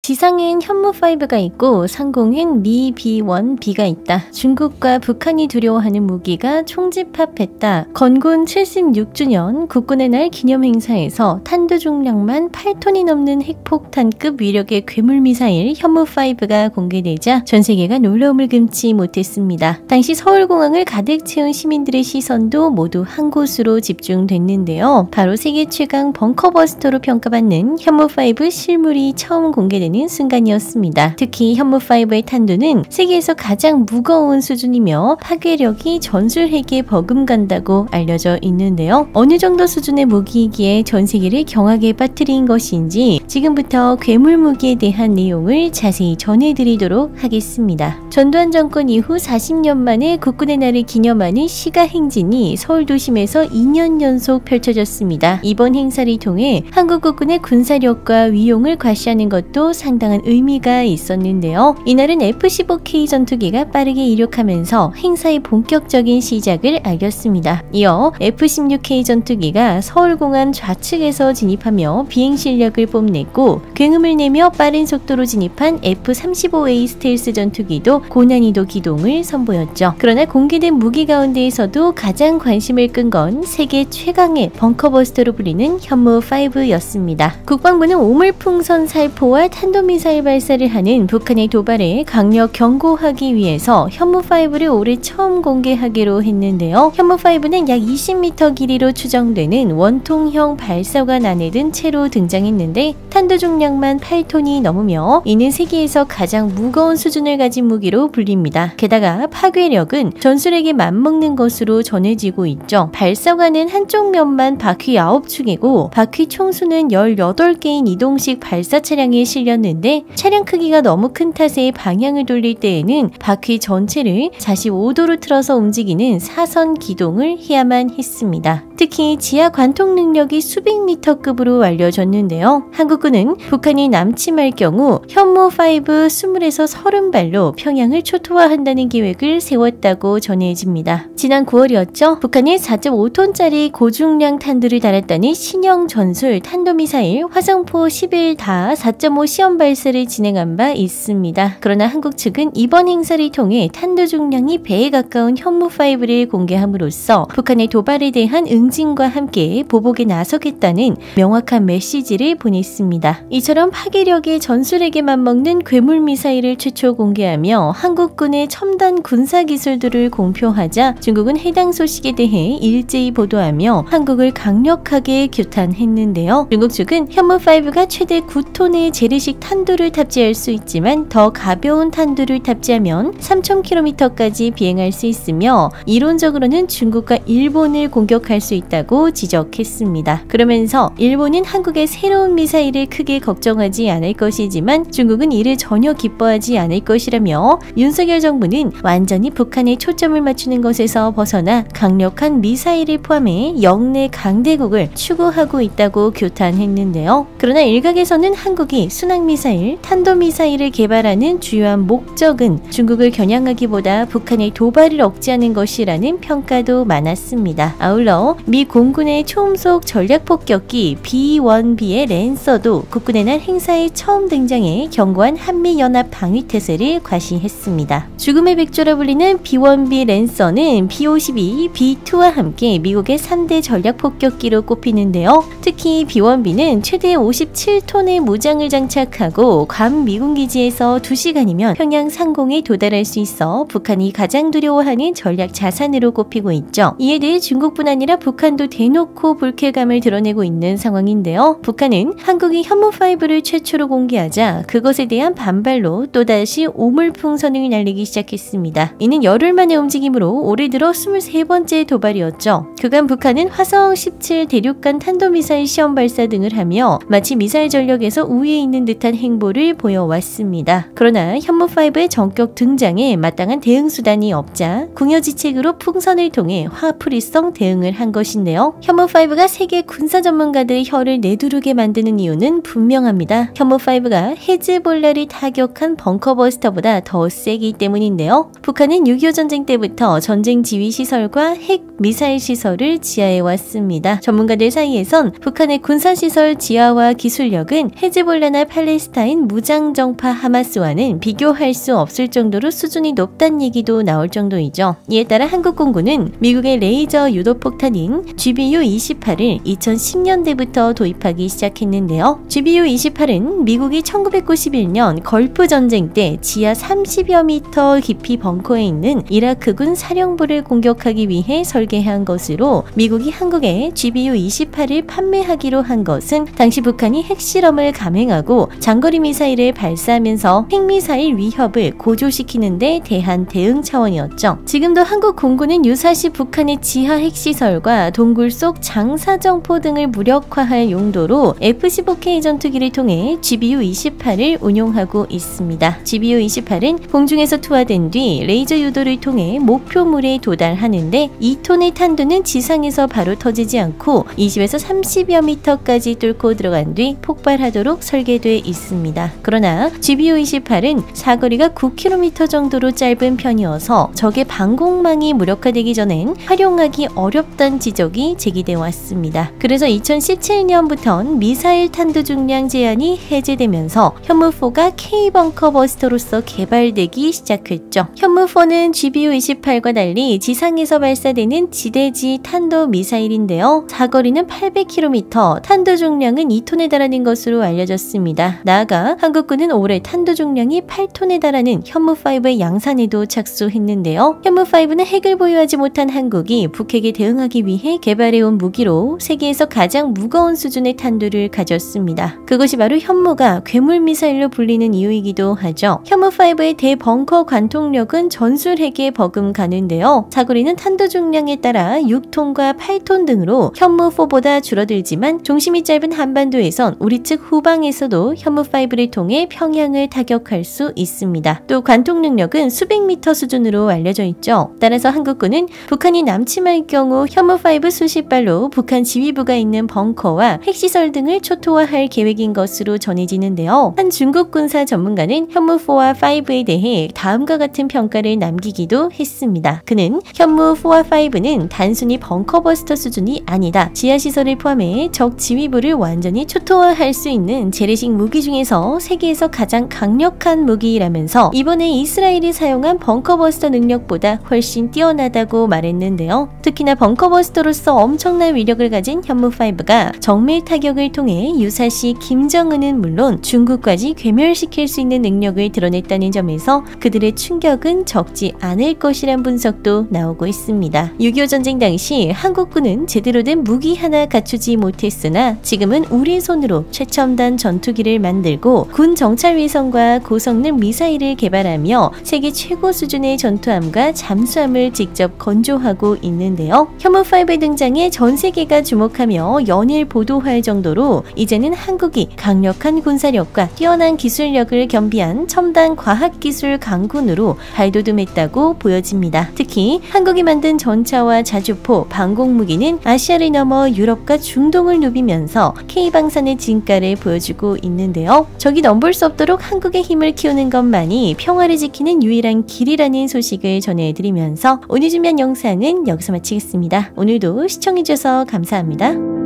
지상엔 현무5가 있고 상공엔 미 B1B가 있다. 중국과 북한이 두려워하는 무기가 총집합했다. 건군 76주년 국군의 날 기념행사에서 탄두 중량만 8톤이 넘는 핵폭탄급 위력의 괴물미사일 현무5가 공개되자 전 세계가 놀라움을 금치 못했습니다. 당시 서울공항을 가득 채운 시민들의 시선도 모두 한 곳으로 집중됐는데요. 바로 세계 최강 벙커버스터로 평가받는 현무5 실물이 처음 공개되는 순간이었습니다. 특히 현무5의 탄두는 세계에서 가장 무거운 수준이며 파괴력이 전술핵에 버금간다고 알려져 있는데요. 어느 정도 수준의 무기이기에 전 세계를 경악에 빠뜨린 것인지 지금부터 괴물 무기에 대한 내용을 자세히 전해드리도록 하겠습니다. 전두환 정권 이후 40년 만에 국군의 날을 기념하는 시가행진이 서울 도심에서 2년 연속 펼쳐졌습니다. 이번 행사를 통해 한국 국군의 군사력과 위용을 과시하는 것도 상당한 의미가 있었는데요. 이날은 F-15K 전투기가 빠르게 이륙하면서 행사의 본격적인 시작을 알렸습니다. 이어 F-16K 전투기가 서울공항 좌측에서 진입하며 비행 실력을 뽐냈고 굉음을 내며 빠른 속도로 진입한 F-35A 스텔스 전투기도 고난이도 기동을 선보였죠. 그러나 공개된 무기 가운데에서도 가장 관심을 끈 건 세계 최강의 벙커버스터로 불리는 현무5였습니다. 국방부는 오물풍선 살포와 탄도미사일 발사를 하는 북한의 도발에 강력 경고하기 위해서 현무5를 올해 처음 공개하기로 했는데요. 현무5는 약 20m 길이로 추정되는 원통형 발사관 안에 든 채로 등장했는데 탄도 중량만 8톤이 넘으며 이는 세계에서 가장 무거운 수준을 가진 무기로 불립니다. 게다가 파괴력은 전술핵에 맞먹는 것으로 전해지고 있죠. 발사관은 한쪽 면만 바퀴 9축이고 바퀴 총수는 18개인 이동식 발사 차량에 실렸는데 차량 크기가 너무 큰 탓에 방향을 돌릴 때에는 바퀴 전체를 45도로 틀어서 움직이는 사선 기동을 해야만 했습니다. 특히 지하 관통 능력이 수백 미터급으로 알려졌는데요. 한국군은 북한이 남침할 경우 현무5 20에서 30발로 평양을 초토화한다는 계획을 세웠다고 전해집니다. 지난 9월이었죠. 북한이 4.5톤짜리 고중량 탄두를 달았다는 신형 전술 탄도미사일 화성포 11다 4.5 시험 발사를 진행한 바 있습니다. 그러나 한국 측은 이번 행사를 통해 탄두 중량이 배에 가까운 현무5를 공개함으로써 북한의 도발에 대한 응징과 함께 보복에 나서겠다는 명확한 메시지를 보냈습니다. 이처럼 파괴력의 전술핵에 맞먹는 괴물미사일을 최초 공개하며 한국군의 첨단 군사기술들을 공표하자 중국은 해당 소식에 대해 일제히 보도하며 한국을 강력하게 규탄했는데요. 중국 측은 현무5가 최대 9톤의 재래식 탄두를 탑재할 수 있지만 더 가벼운 탄두를 탑재하면 3000km까지 비행할 수 있으며 이론적으로는 중국과 일본을 공격할 수 있다고 지적했습니다. 그러면서 일본은 한국의 새로운 미사일을 크게 걱정하지 않을 것이지만 중국은 이를 전혀 기뻐하지 않을 것이라며 윤석열 정부는 완전히 북한에 초점을 맞추는 것에서 벗어나 강력한 미사일을 포함해 영내 강대국을 추구하고 있다고 규탄했는데요. 그러나 일각에서는 한국이 순항미사일, 탄도미사일을 개발하는 주요한 목적은 중국을 겨냥하기보다 북한의 도발을 억제하는 것이라는 평가도 많았습니다. 아울러 미 공군의 초음속 전략폭격기 B1B의 랜서도 국군의 날 행사에 처음 등장해 견고한 한미연합 방위태세를 과시했습니다. 죽음의 백조라 불리는 B1B 랜서는 B-52, B-2와 함께 미국의 3대 전략폭격기로 꼽히는데요. 특히 B-1B는 최대 57톤의 무장을 장착하고 괌 미군기지에서 2시간이면 평양 상공에 도달할 수 있어 북한이 가장 두려워하는 전략 자산으로 꼽히고 있죠. 이에 대해 중국뿐 아니라 북한도 대놓고 불쾌감을 드러내고 있는 상황인데요. 북한은 한국이 현무5를 최초로 공개하자 그것에 대한 반발로 또다시 오물풍선을 날리기 시작했습니다. 이는 열흘 만의 움직임으로 올해 들어 23번째 도발이었죠. 그간 북한은 화성 17 대륙간 탄도미사일 시험 발사 등을 하며 마치 미사일 전력에서 우위에 있는 듯한 행보를 보여왔습니다. 그러나 현무5의 전격 등장에 마땅한 대응 수단이 없자 궁여지책으로 풍선을 통해 화풀이성 대응을 한 것인데요. 현무5가 세계 군사 전문가들의 혀를 내두르게 만드는 이유는 분명합니다. 현무5가 헤즈볼라를 타격한 벙커버스터보다 더 세기 때문인데요. 북한은 6.25 전쟁 때부터 전쟁 지휘 시설과 핵 미사일 시설을 지하해 왔습니다. 전문가들 사이에선 북한의 군사시설 지하와 기술력은 헤즈볼라나 팔레스타인 무장정파 하마스와는 비교할 수 없을 정도로 수준이 높다는 얘기도 나올 정도이죠. 이에 따라 한국 공군은 미국의 레이저 유도폭탄인 GBU-28을 2010년대부터 도입하기 시작했는데요. GBU-28은 미국이 1991년 걸프 전쟁 때 지하 30여 미터 깊이 벙커에 있는 이라크군 사령부를 공격하기 위해 설계한 것으로 미국이 한국에 GBU-28을 판매하기로 한 것은 당시 북한이 핵실험을 감행하고 장거리 미사일을 발사하면서 핵미사일 위협을 고조시키는 데 대한 대응 차원이었죠. 지금도 한국 공군은 유사시 북한의 지하 핵시설과 동굴 속 장사정포 등을 무력화할 용도로 F-15K 전투기를 통해 GBU-28을 운용하고 있습니다. GBU-28은 공중에서 투하된 뒤 레이저 유도를 통해 목표물에 도달하는데 2톤의 탄두는 지상에서 바로 터지지 않고 20에서 30여 미터까지 뚫고 들어간 뒤 폭발하도록 설계되어 있습니다. 그러나 GBU-28은 사거리가 9km 정도로 짧은 편이어서 적의 방공망이 무력화되기 전엔 활용하기 어렵다는 지적이 제기되어 왔습니다. 그래서 2017년부터는 미사일 탄두 중량 제한이 해제되면서 현무4가 K-벙커 버스터로서 개발되기 시작했죠. 현무4는 GBU-28과 달리 지상에서 발사되는 지대지 탄도 미사일인데요. 사거리는 800km, 탄도 중량은 2톤에 달하는 것으로 알려졌습니다. 나아가 한국군은 올해 탄도 중량이 8톤에 달하는 현무5의 양산에도 착수했는데요. 현무5는 핵을 보유하지 못한 한국이 북핵에 대응하기 위해 개발해온 무기로 세계에서 가장 무거운 수준의 탄두를 가졌습니다. 그것이 바로 현무가 괴물 미사일로 불리는 이유이기도 하죠. 현무5의 대벙커 관통력은 전술핵에 버금가는데요. 사거리는 탄두 중량에 따라 6톤과 8톤 등으로 현무4보다 줄어들지만 중심이 짧은 한반도에선 우리 측 후방에서도 현무5를 통해 평양을 타격할 수 있습니다. 또 관통 능력은 수백 미터 수준으로 알려져 있죠. 따라서 한국군은 북한이 남침할 경우 현무5 수십 발로 북한 지휘부가 있는 벙커와 핵시설 등을 초토화할 계획인 것으로 전해지는데요. 한 중국 군사 전문가는 현무4와 5에 대해 다음과 같은 평가를 남기기도 했습니다. 그는 현무4와 5는 단순히 벙커버스터 수준이 아니다. 지하시설을 포함해 적 지휘부를 완전히 초토화할 수 있는 재래식 무기 중에서 세계에서 가장 강력한 무기라면서 이번에 이스라엘이 사용한 벙커버스터 능력보다 훨씬 뛰어나다고 말했는데요. 특히나 벙커버스터로서 엄청난 위력을 가진 현무5가 정밀 타격을 통해 유사시 김정은은 물론 중국까지 괴멸시킬 수 있는 능력을 드러냈다는 점에서 그들의 충격은 적지 않을 것이란 분석도 나오고 있습니다. 6.25 전쟁 당시 한국군은 제대로 된 무기 하나 갖추지 못했으나 지금은 우리 손으로 최첨단 전투기를 만들고 군 정찰 위성과 고성능 미사일을 개발하며 세계 최고 수준의 전투함과 잠수함을 직접 건조하고 있는데요. 현무5의 등장에 전 세계가 주목하며 연일 보도할 정도로 이제는 한국이 강력한 군사력과 뛰어난 기술력을 겸비한 첨단 과학기술 강군으로 발돋움했다고 보여집니다. 특히 한국이 만든 전차와 자주포, 방공무기는 아시아를 넘어 유럽과 중동을 누비면서 K방산의 진가를 보여주고 있는데요. 적이 넘볼 수 없도록 한국의 힘을 키우는 것만이 평화를 지키는 유일한 길이라는 소식을 전해드리면서 오늘 준비한 영상은 여기서 마치겠습니다. 오늘도 시청해주셔서 감사합니다.